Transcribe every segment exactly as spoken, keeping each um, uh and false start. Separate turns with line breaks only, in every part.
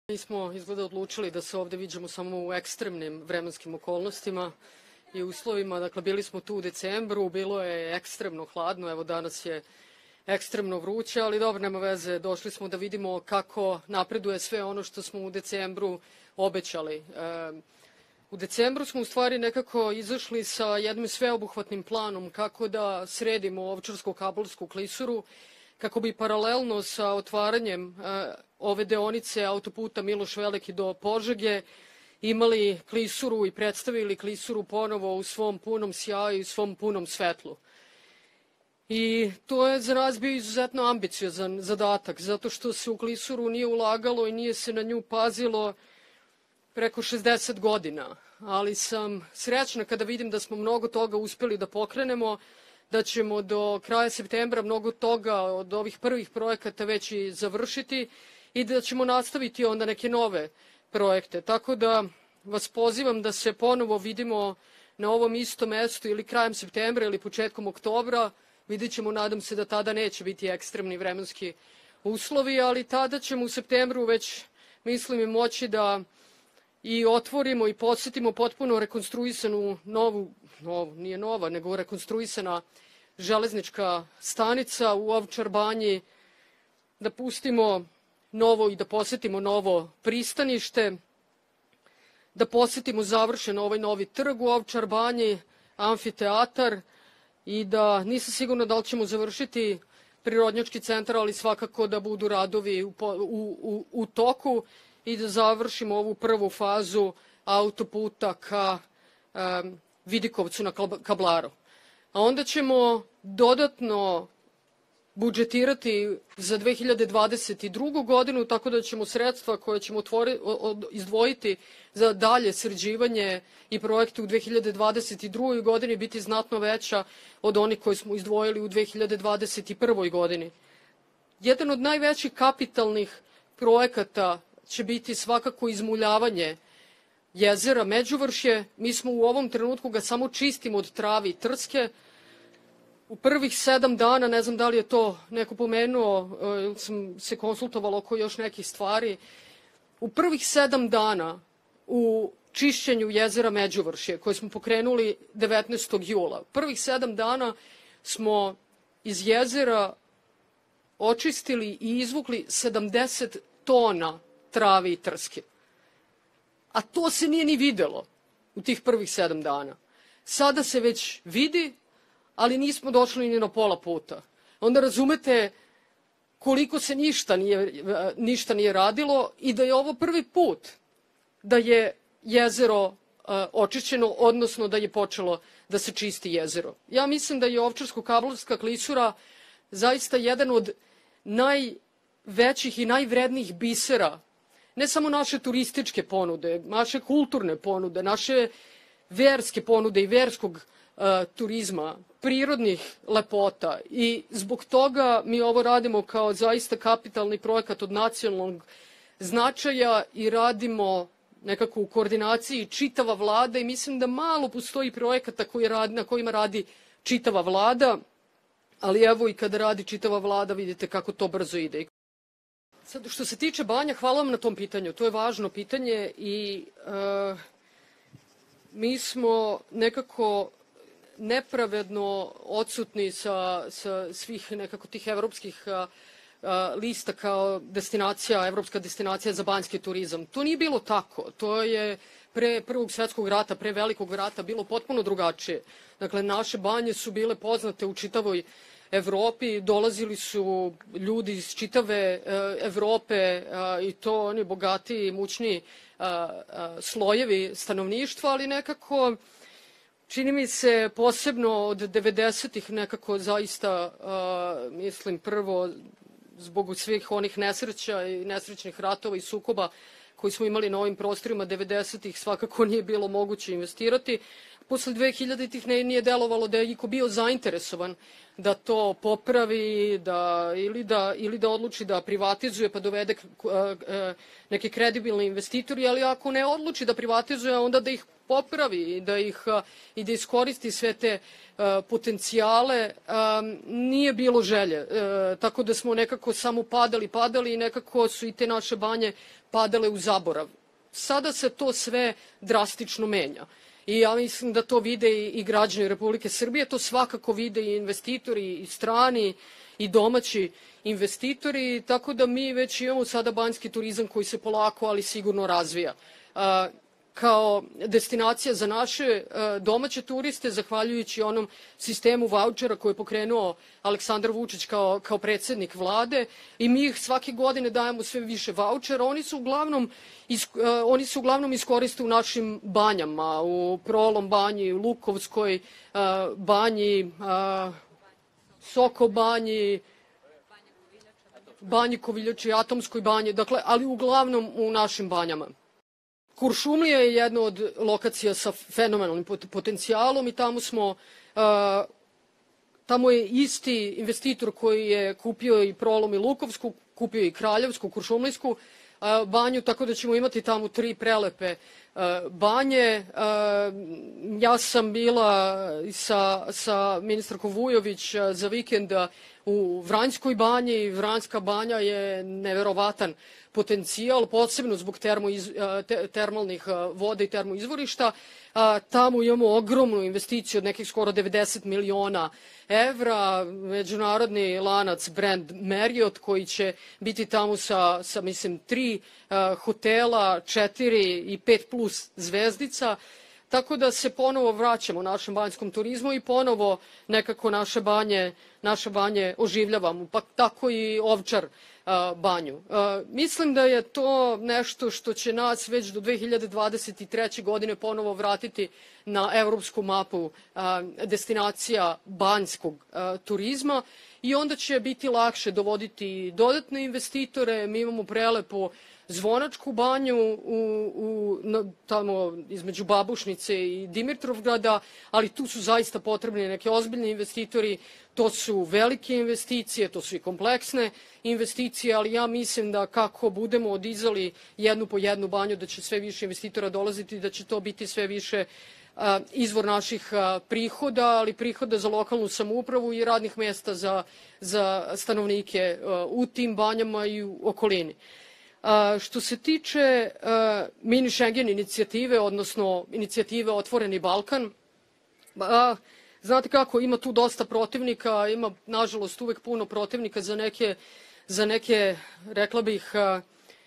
Mi smo izgleda odlučili da se ovde viđamo samo u ekstremnim vremenskim okolnostima i uslovima. Dakle, bili smo tu u decembru, bilo je ekstremno hladno, evo danas je ekstremno vruće, ali dobro, nema veze, došli smo da vidimo kako napreduje sve ono što smo u decembru obećali. E, u decembru smo u stvari nekako izašli sa jednim sveobuhvatnim planom kako da sredimo Ovčarsko-kablarsku klisuru, kako bi paralelno sa otvaranjem e, ove deonice autoputa Miloš Veliki do Požege imali klisuru i predstavili klisuru ponovo u svom punom sjaju i svom punom svetlu. I to je za nas bio izuzetno ambiciozan zadatak, zato što se u klisuru nije ulagalo i nije se na nju pazilo preko šezdeset godina. Ali sam srećna kada vidim da smo mnogo toga uspeli da pokrenemo, da ćemo do kraja septembra mnogo toga od ovih prvih projekata već i završiti i da ćemo nastaviti onda neke nove projekte. Tako da vas pozivam da se ponovo vidimo na ovom istom mestu ili krajem septembra ili početkom oktobra. Vidjet ćemo, nadam se da tada neće biti ekstremni vremenski uslovi, ali tada ćemo u septembru već, mislim, i moći da i otvorimo i podsjetimo potpuno rekonstruisanu novu, novu, nije nova, nego rekonstruisana železnička stanica u Ovčar banji, da pustimo novo i da posjetimo novo pristanište, da posjetimo završen ovaj novi trg u Ovčar banji, amfiteatar, i da nisam sigurna da li ćemo završiti prirodnjački centar, ali svakako da budu radovi u, u, u, u toku i da završimo ovu prvu fazu autoputa ka um, Vidikovcu na Kablaru. A onda ćemo dodatno budžetirati za dve hiljade dvadeset drugu. godinu, tako da ćemo sredstva koje ćemo otvori, od, izdvojiti za dalje sređivanje i projekte u dve hiljade dvadeset drugoj. godini biti znatno veća od onih koje smo izdvojili u dve hiljade dvadeset prvoj. godini. Jedan od najvećih kapitalnih projekata će biti svakako izmuljavanje jezera Međuvršje. Mi smo u ovom trenutku ga samo čistimo od trave i trske. U prvih sedam dana, ne znam da li je to neko pomenuo, sam se konsultovala oko još nekih stvari, u prvih sedam dana u čišćenju jezera Međuvršje, koje smo pokrenuli devetnaestog jula, prvih sedam dana smo iz jezera očistili i izvukli sedamdeset tona trave i trske. A to se nije ni videlo u tih prvih sedam dana. Sada se već vidi, ali nismo došli ni na pola puta. Onda razumete koliko se ništa nije, ništa nije radilo i da je ovo prvi put da je jezero uh, očišćeno, odnosno da je počelo da se čisti jezero. Ja mislim da je Ovčarsko-kablarska klisura zaista jedan od najvećih i najvrednijih bisera, ne samo naše turističke ponude, naše kulturne ponude, naše verske ponude i verskog uh, turizma, prirodnih lepota, i zbog toga mi ovo radimo kao zaista kapitalni projekat od nacionalnog značaja i radimo nekako u koordinaciji čitava vlada i mislim da malo postoji projekata koji radi, na kojima radi čitava vlada, ali evo i kada radi čitava vlada vidite kako to brzo ide. Sad, što se tiče banja, hvala vam na tom pitanju. To je važno pitanje i uh, mi smo nekako nepravedno odsutni sa, sa svih nekako tih evropskih a, a, lista kao destinacija, evropska destinacija za banjski turizam. To nije bilo tako. To je pre Prvog svjetskog rata, pre Velikog rata bilo potpuno drugačije. Dakle, naše banje su bile poznate u čitavoj Evropi, dolazili su ljudi iz čitave Evrope a, i to oni bogatiji, mućniji a, a, slojevi stanovništva, ali nekako čini mi se posebno od devedesetih nekako zaista, uh, mislim, prvo zbog svih onih nesreća i nesrećnih ratova i sukoba koji smo imali na ovim prostorima devedesetih svakako nije bilo moguće investirati. posle dve hiljaditih nije delovalo da je iko bio zainteresovan da to popravi da, ili, da, ili da odluči da privatizuje pa dovede neke kredibilne investitori, ali ako ne odluči da privatizuje, onda da ih popravi i da, ih, i da iskoristi sve te uh, potencijale, um, nije bilo želje. Uh, tako da smo nekako samo padali, padali i nekako su i te naše banje padale u zaborav. Sada se to sve drastično menja. I ja mislim da to vide i, i građani Republike Srbije, to svakako vide i investitori, i strani, i domaći investitori, tako da mi već imamo sada banjski turizam koji se polako, ali sigurno razvija. Uh, kao destinacija za naše domaće turiste, zahvaljujući onom sistemu vaučera koji je pokrenuo Aleksandar Vučić kao, kao predsjednik vlade, i mi ih svake godine dajemo sve više vaučera. Oni su uglavnom, isk, oni su uglavnom iskoriste u našim banjama, u Prolom banji, u Lukovskoj banji, Soko banji, Banji Koviljači, Atomskoj banji, dakle, ali uglavnom u našim banjama. Kuršumlija je jedna od lokacija sa fenomenalnim potencijalom i tamo smo, tamo je isti investitor koji je kupio i Prolom i Lukovsku, kupio i Kraljevsku, Kuršumlijsku banju, tako da ćemo imati tamo tri prelepe banje. Ja sam bila sa, sa ministarkom Vujović za vikend u Vranjskoj banji. Vranjska banja je neverovatan potencijal, posebno zbog termoiz, te, termalnih voda i termoizvorišta. Tamo imamo ogromnu investiciju od nekih skoro devedeset miliona evra, međunarodni lanac brand Marriott koji će biti tamo sa, sa mislim, tri hotela, četiri i pet plus zvezdica. Tako da se ponovo vraćamo našem banjskom turizmu i ponovo nekako naše banje, naše banje oživljavamo, pa tako i Ovčar banju. Mislim da je to nešto što će nas već do dve hiljade dvadeset treće. godine ponovo vratiti na evropsku mapu destinacija banjskog turizma i onda će biti lakše dovoditi dodatne investitore. Mi imamo prelepu Zvonačku banju u, u, tamo između Babušnice i Dimitrovgrada, ali tu su zaista potrebni neke ozbiljni investitori. To su velike investicije, to su i kompleksne investicije, ali ja mislim da kako budemo odizali jednu po jednu banju, da će sve više investitora dolaziti i da će to biti sve više a, izvor naših a, prihoda, ali prihoda za lokalnu samoupravu i radnih mesta za, za stanovnike a, u tim banjama i u okolini. A, što se tiče a, mini Schengen inicijative, odnosno inicijative Otvoreni Balkan, a, znate kako, ima tu dosta protivnika, ima nažalost uvek puno protivnika za neke, za neke rekla bih, a,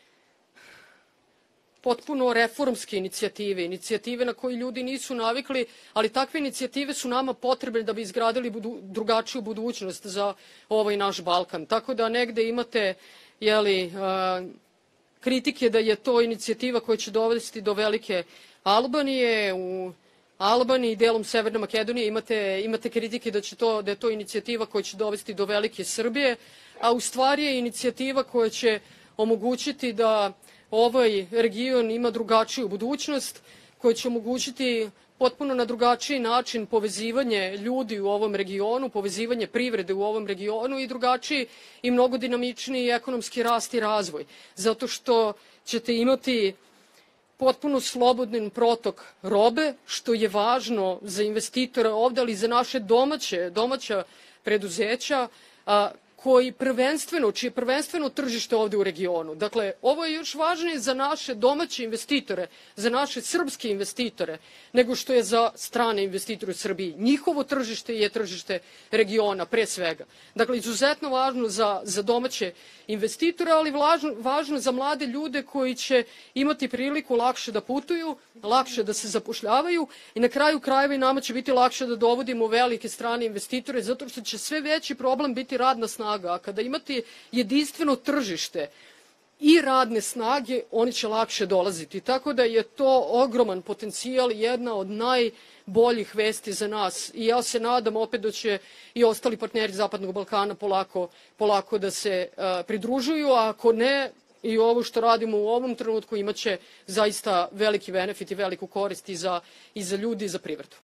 potpuno reformske inicijative, inicijative na koje ljudi nisu navikli, ali takve inicijative su nama potrebne da bi izgradili budu, drugačiju budućnost za ovaj naš Balkan. Tako da negde imate, jeli, a, kritike da je to inicijativa koja će dovesti do velike Albanije. U Albaniji i delom Severne Makedonije imate, imate kritike da, će to, da je to inicijativa koja će dovesti do velike Srbije, a u stvari je inicijativa koja će omogućiti da ovaj region ima drugačiju budućnost, koja će omogućiti potpuno na drugačiji način povezivanje ljudi u ovom regionu, povezivanje privrede u ovom regionu i drugačiji i mnogo dinamičniji ekonomski rast i razvoj. Zato što ćete imati potpuno slobodan protok robe, što je važno za investitore ovde, ali i za naše domaće, domaća preduzeća, a, koji prvenstveno, čije prvenstveno tržište ovde u regionu. Dakle, ovo je još važnije za naše domaće investitore, za naše srpske investitore, nego što je za strane investitore u Srbiji. Njihovo tržište je tržište regiona, pre svega. Dakle, izuzetno važno za, za domaće investitore, ali važno, važno za mlade ljude koji će imati priliku lakše da putuju, lakše da se zapošljavaju i na kraju krajeva i nama će biti lakše da dovodimo velike strane investitore, zato što će sve veći problem biti radna snaga. A kada imate jedinstveno tržište i radne snage, oni će lakše dolaziti. Tako da je to ogroman potencijal, jedna od najboljih vesti za nas. I ja se nadam opet da će i ostali partneri Zapadnog Balkana polako, polako da se uh, pridružuju, a ako ne, i ovo što radimo u ovom trenutku imaće zaista veliki benefit i veliku korist i za, i za ljudi i za privredu.